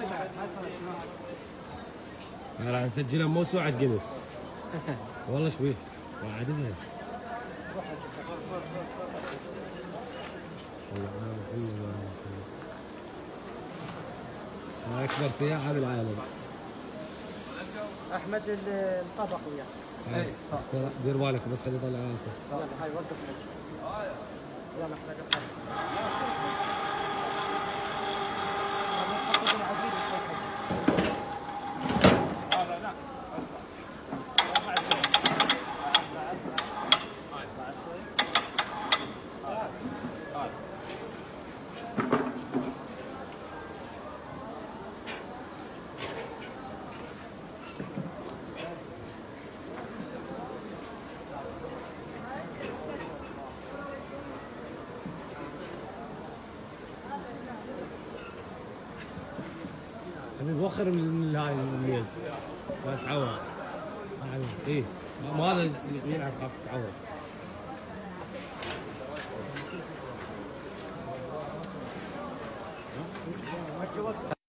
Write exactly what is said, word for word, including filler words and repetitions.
راح نسجلها موسوعة جنس. والله شويه وعاد زين. أكبر سياحة بالعالم. أحمد الطبق وياه. اي صح. دير بالك بس خليه يطلع راسه. يلا هاي وقف لك. يلا احنا قفلنا. وخر من هاي الميز ما تعور. ايه ما هذا يلعب خاف تعور.